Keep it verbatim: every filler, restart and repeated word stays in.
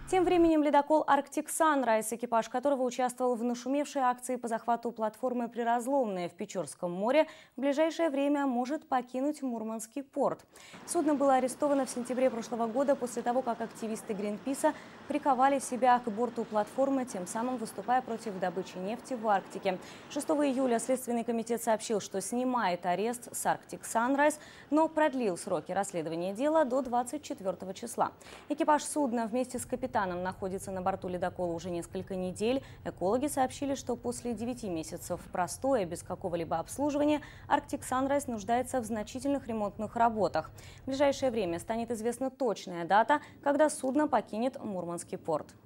Тем временем ледокол Arctic Sunrise, экипаж которого участвовал в нашумевшей акции по захвату платформы «Приразломная» в Печорском море, в ближайшее время может покинуть Мурманский порт. Судно было арестовано в сентябре прошлого года после того, как активисты Гринписа приковали себя к борту платформы, тем самым выступая против добычи нефти в Арктике. шестого июля Следственный комитет сообщил, что снимает арест с Arctic Sunrise, но продлил сроки расследования дела до двадцать четвёртого числа. Экипаж судна вместе с капитаном находится на борту ледокола уже несколько недель. Экологи сообщили, что после девяти месяцев простоя без какого-либо обслуживания Arctic Sunrise нуждается в значительных ремонтных работах. В ближайшее время станет известна точная дата, когда судно покинет Мурманский порт.